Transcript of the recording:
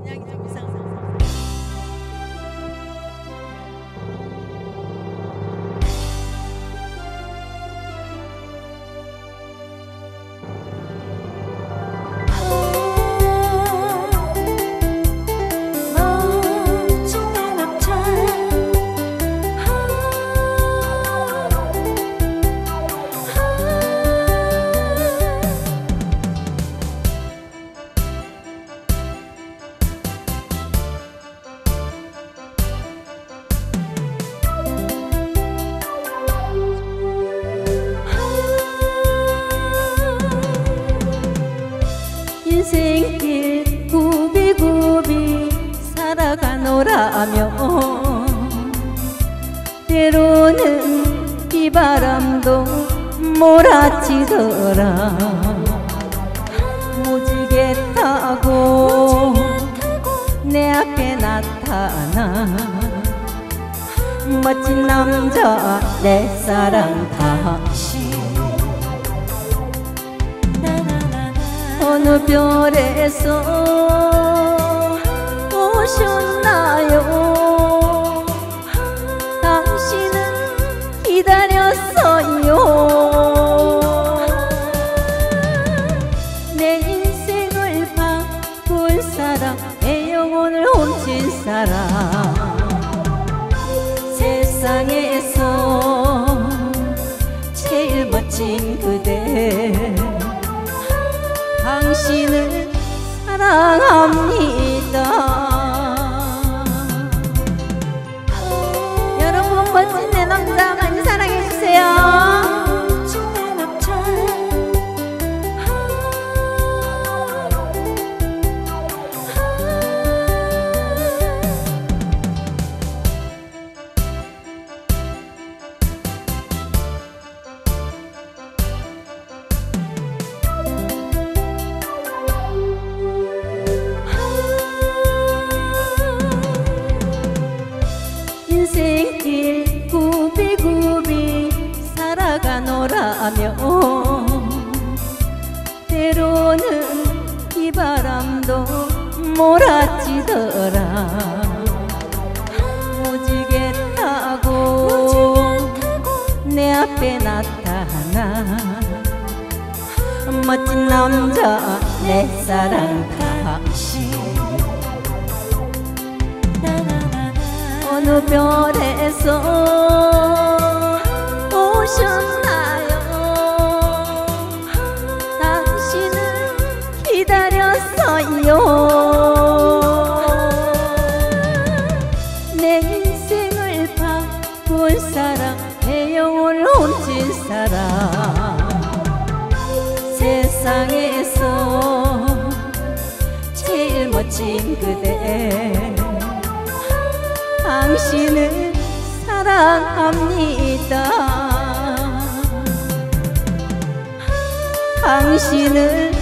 분량이 좀 이상해서. 인생길 굽이굽이 살아가노라며 때로는 비바람도 몰아치더라. 무지개 타고 내 앞에 나타나 멋진 남자 내 사랑 당신 어느 별에서 오셨나요? 당신은 기다렸어요. 내 인생을 바꿀 사람, 내 영혼을 훔친 사람, 세상에서 제일 멋진 그대, 당신을 사랑합니다. 여러분 멋진 내 남자 많이 사랑해주세요. 인생길 굽이굽이 살아가노라며 때로는 비바람도 몰아치더라. 무지개 타고 내 앞에 나타나 멋진 남자 내 사랑 당신 어느 별에서 오셨나요? 당신은 기다렸어요. 내 인생을 바꿀 사람, 내 영혼을 훔친 사람, 세상에서 제일 멋진 그대, 당신을 사랑합니다. 당신을